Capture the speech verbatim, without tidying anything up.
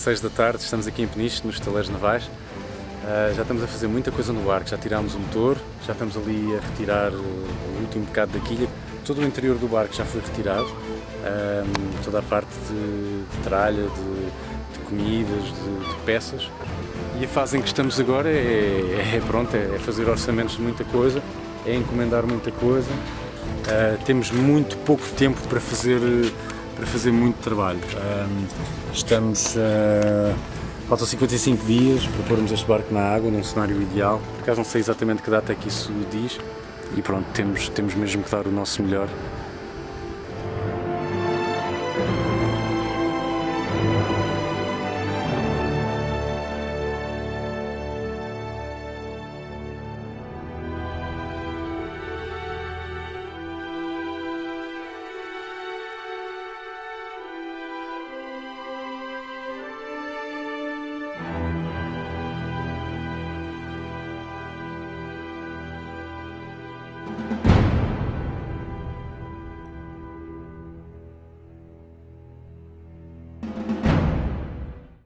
seis da tarde, estamos aqui em Peniche, nos estaleiros navais. Uh, já estamos a fazer muita coisa no barco, já tirámos o motor, já estamos ali a retirar o último bocado da quilha. Todo o interior do barco já foi retirado, um, toda a parte de, de tralha, de, de comidas, de, de peças. E a fase em que estamos agora é, é, pronto, é fazer orçamentos de muita coisa, é encomendar muita coisa. Uh, temos muito pouco tempo para fazer, para fazer muito trabalho. Um, estamos, uh, faltam cinquenta e cinco dias para pormos este barco na água, num cenário ideal. Por acaso não sei exatamente que data é que isso diz. E pronto, temos, temos mesmo que dar o nosso melhor